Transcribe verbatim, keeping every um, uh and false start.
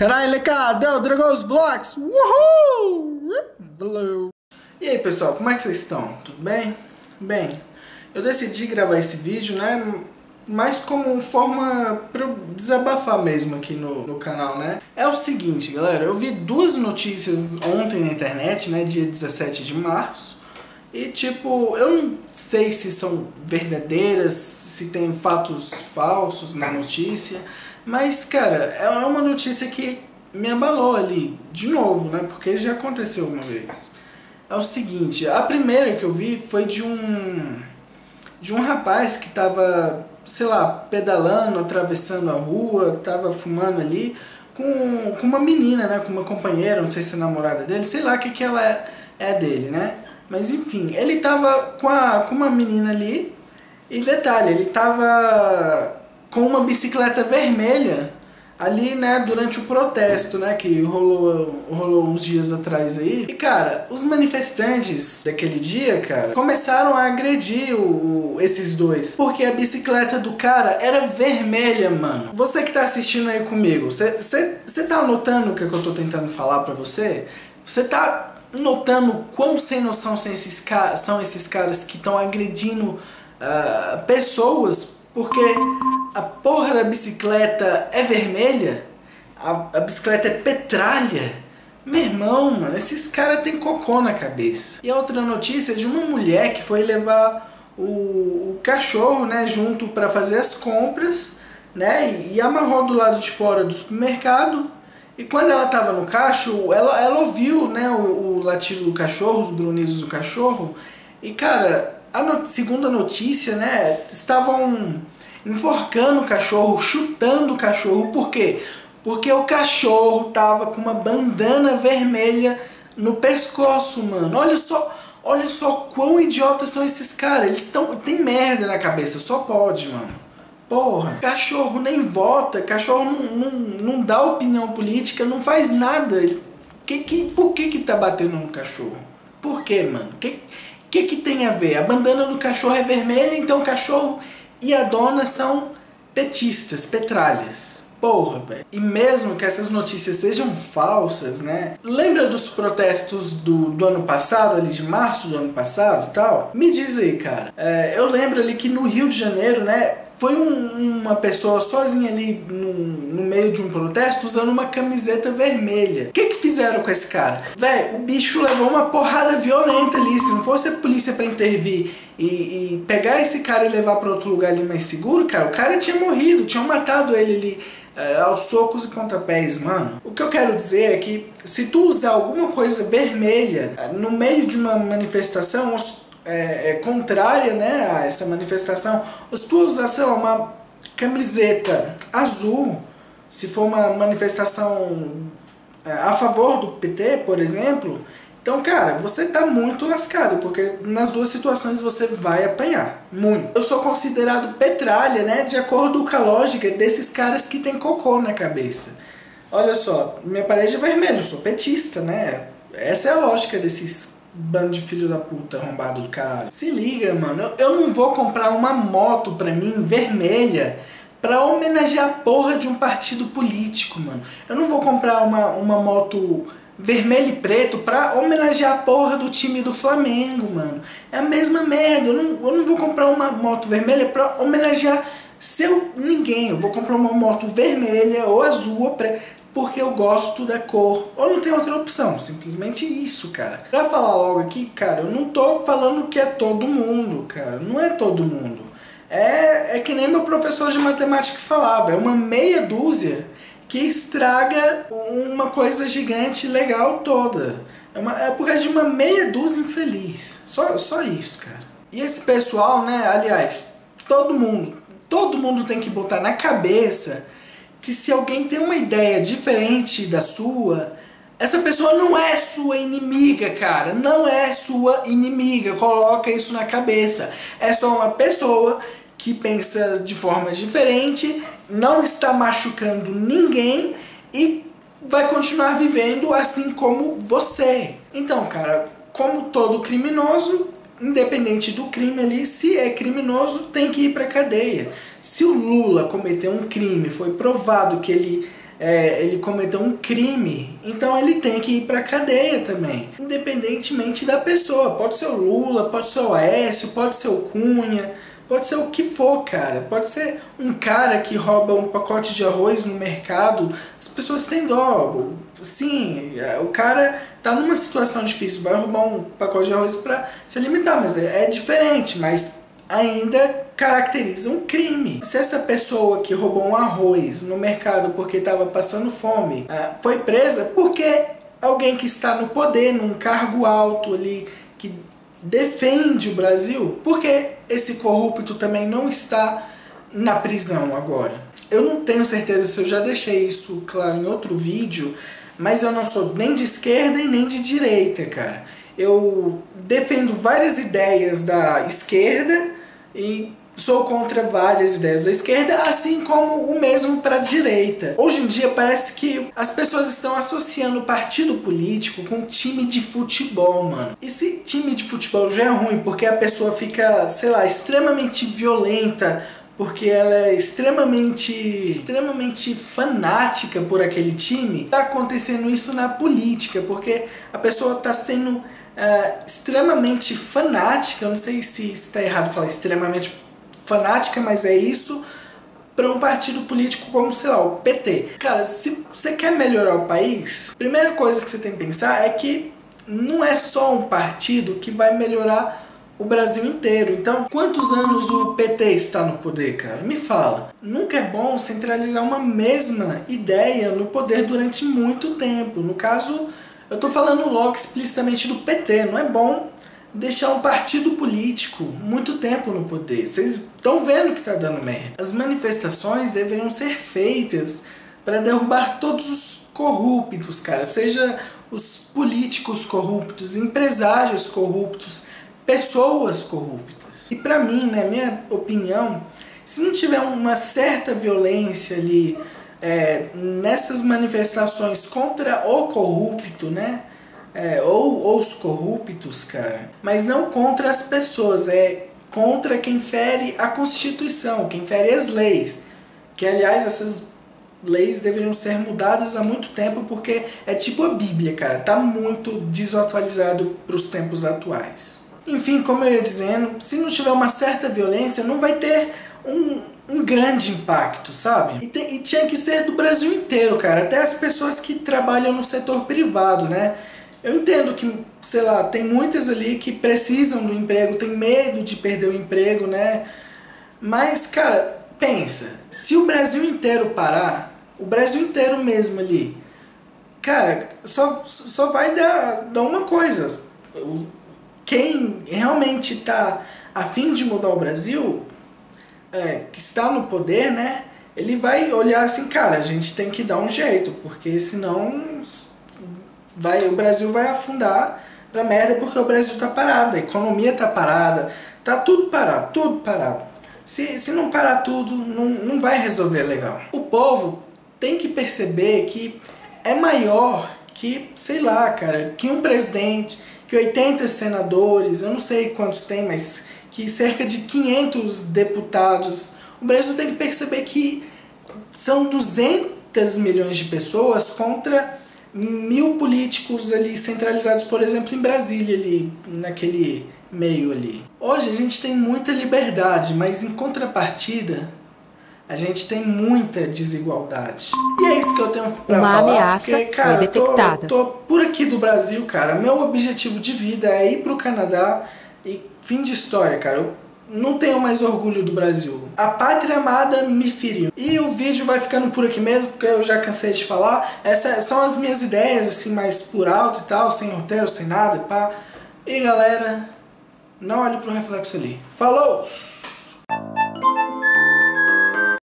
Caralho, cadê o Dragos Vlogs? Uhul! E aí pessoal, como é que vocês estão? Tudo bem? Bem, eu decidi gravar esse vídeo, né, mais como forma pra eu desabafar mesmo aqui no, no canal, né. É o seguinte, galera, eu vi duas notícias ontem na internet, né, dia dezessete de março, e tipo, eu não sei se são verdadeiras, se tem fatos falsos na notícia, mas cara, é uma notícia que me abalou ali, de novo, né, porque já aconteceu uma vez. É o seguinte, a primeira que eu vi foi de um de um rapaz que tava, sei lá, pedalando, atravessando a rua, tava fumando ali com, com uma menina, né, com uma companheira, não sei se é a namorada dele, sei lá o que que ela é, é dele, né? Mas enfim, ele tava com, a, com uma menina ali e detalhe, ele tava com uma bicicleta vermelha ali, né, durante o protesto, né, que rolou, rolou uns dias atrás aí. E, cara, os manifestantes daquele dia, cara, começaram a agredir o, o, esses dois. Porque a bicicleta do cara era vermelha, mano. Você que tá assistindo aí comigo, você tá notando o que, é que eu tô tentando falar pra você? Você tá notando quão sem noção são esses, são esses caras que estão agredindo uh, pessoas porque a porra da bicicleta é vermelha, a, a bicicleta é petralha. Meu irmão, mano, esses caras têm cocô na cabeça. E a outra notícia é de uma mulher que foi levar o, o cachorro, né, junto para fazer as compras, né, e, e amarrou do lado de fora do supermercado. E quando ela tava no cacho, ela, ela ouviu, né, o, o latido do cachorro, os grunhidos do cachorro. E cara, a not- segunda notícia, né, estavam enforcando o cachorro, chutando o cachorro. Por quê? Porque o cachorro tava com uma bandana vermelha no pescoço, mano. Olha só, olha só quão idiotas são esses caras. Eles estão, tem merda na cabeça, só pode, mano. Porra, cachorro nem vota, cachorro não, não, não dá opinião política, não faz nada. Que, que, por que que tá batendo no cachorro? Por que, mano? Que, que que tem a ver? A bandana do cachorro é vermelha, então o cachorro e a dona são petistas, petralhas. Porra, velho. E mesmo que essas notícias sejam falsas, né? Lembra dos protestos do, do ano passado, ali de março do ano passado e tal? Me diz aí, cara. É, eu lembro ali que no Rio de Janeiro, né? Foi um, uma pessoa sozinha ali no, no meio de um protesto usando uma camiseta vermelha. O que que fizeram com esse cara? Véi, o bicho levou uma porrada violenta ali. Se não fosse a polícia pra intervir e, e pegar esse cara e levar pra outro lugar ali mais seguro, cara, o cara tinha morrido, tinham matado ele ali uh, aos socos e pontapés, mano. O que eu quero dizer é que se tu usar alguma coisa vermelha uh, no meio de uma manifestação, É, é contrária, né, a essa manifestação, ou se tu usar, sei lá, uma camiseta azul, se for uma manifestação é, a favor do P T, por exemplo, então, cara, você tá muito lascado, porque nas duas situações você vai apanhar, muito. Eu sou considerado petralha, né, de acordo com a lógica desses caras que tem cocô na cabeça. Olha só, minha parede é vermelha, eu sou petista, né, essa é a lógica desses bando de filho da puta arrombado do caralho. Se liga, mano, eu, eu não vou comprar uma moto pra mim vermelha pra homenagear a porra de um partido político, mano. Eu não vou comprar uma, uma moto vermelho e preto pra homenagear a porra do time do Flamengo, mano. É a mesma merda. Eu não, eu não vou comprar uma moto vermelha pra homenagear seu ninguém. Eu vou comprar uma moto vermelha ou azul ou preta porque eu gosto da cor, ou não tem outra opção, simplesmente isso, cara. Pra falar logo aqui, cara, eu não tô falando que é todo mundo, cara, não é todo mundo. É, é que nem meu professor de matemática falava, é uma meia dúzia que estraga uma coisa gigante legal toda. É, uma, é por causa de uma meia dúzia infeliz, só, só isso, cara. E esse pessoal, né, aliás, todo mundo, todo mundo tem que botar na cabeça que se alguém tem uma ideia diferente da sua, essa pessoa não é sua inimiga, cara. Não é sua inimiga. Coloca isso na cabeça. É só uma pessoa que pensa de forma diferente, não está machucando ninguém e vai continuar vivendo assim como você. Então, cara, como todo criminoso, independente do crime ali, se é criminoso, tem que ir pra cadeia. Se o Lula cometeu um crime, foi provado que ele é, ele cometeu um crime, então ele tem que ir pra cadeia também, independentemente da pessoa. Pode ser o Lula, pode ser o Aécio, pode ser o Cunha, pode ser o que for, cara. Pode ser um cara que rouba um pacote de arroz no mercado, as pessoas têm dó. Sim, o cara tá numa situação difícil, vai roubar um pacote de arroz pra se alimentar, mas é, é diferente, mas ainda caracteriza um crime. Se essa pessoa que roubou um arroz no mercado porque estava passando fome foi presa, porque alguém que está no poder, num cargo alto ali, que defende o Brasil, porque esse corrupto também não está na prisão agora. Eu não tenho certeza se eu já deixei isso claro em outro vídeo, mas eu não sou nem de esquerda e nem de direita, cara. Eu defendo várias ideias da esquerda e sou contra várias ideias da esquerda, assim como o mesmo para a direita. Hoje em dia parece que as pessoas estão associando partido político com time de futebol, mano. Esse time de futebol já é ruim porque a pessoa fica, sei lá, extremamente violenta, porque ela é extremamente, extremamente fanática por aquele time. Tá acontecendo isso na política, porque a pessoa tá sendo Uh, extremamente fanática, eu não sei se está errado falar extremamente fanática, mas é isso, para um partido político como, sei lá, o P T. Cara, se você quer melhorar o país, a primeira coisa que você tem que pensar é que não é só um partido que vai melhorar o Brasil inteiro. Então, quantos anos o P T está no poder, cara? Me fala. Nunca é bom centralizar uma mesma ideia no poder durante muito tempo. No caso, eu tô falando logo explicitamente do P T. Não é bom deixar um partido político muito tempo no poder. Vocês estão vendo que tá dando merda. As manifestações deveriam ser feitas para derrubar todos os corruptos, cara. Seja os políticos corruptos, empresários corruptos, pessoas corruptas. E pra mim, né, minha opinião, se não tiver uma certa violência ali, É, nessas manifestações contra o corrupto, né? É, ou, ou os corruptos, cara. Mas não contra as pessoas, é contra quem fere a Constituição, quem fere as leis. Que, aliás, essas leis deveriam ser mudadas há muito tempo, porque é tipo a Bíblia, cara. Tá muito desatualizado para os tempos atuais. Enfim, como eu ia dizendo, se não tiver uma certa violência, não vai ter um... um grande impacto, sabe? E, te, e tinha que ser do Brasil inteiro, cara. Até as pessoas que trabalham no setor privado, né? Eu entendo que, sei lá, tem muitas ali que precisam do emprego, tem medo de perder o emprego, né? Mas, cara, pensa. Se o Brasil inteiro parar, o Brasil inteiro mesmo ali, cara, só, só vai dar, dar uma coisa. Quem realmente tá a fim de mudar o Brasil... É, que está no poder, né, ele vai olhar assim, cara, a gente tem que dar um jeito, porque senão vai, o Brasil vai afundar pra merda, porque o Brasil tá parado, a economia tá parada, tá tudo parado, tudo parado. Se, se não parar tudo, não, não vai resolver legal. O povo tem que perceber que é maior que, sei lá, cara, que um presidente, que oitenta senadores, eu não sei quantos tem, mas... que cerca de quinhentos deputados. O Brasil tem que perceber que são duzentos milhões de pessoas contra mil políticos ali centralizados, por exemplo, em Brasília, ali, naquele meio ali. Hoje a gente tem muita liberdade, mas em contrapartida a gente tem muita desigualdade. E é isso que eu tenho pra Uma falar. ameaça porque, cara, foi detectada. Tô, tô por aqui do Brasil, cara. Meu objetivo de vida é ir pro Canadá. E fim de história, cara, eu não tenho mais orgulho do Brasil. A pátria amada me feriu. E o vídeo vai ficando por aqui mesmo, porque eu já cansei de falar. Essas são as minhas ideias, assim, mais por alto e tal, sem roteiro, sem nada, pá. E galera, não olhe pro reflexo ali. Falou!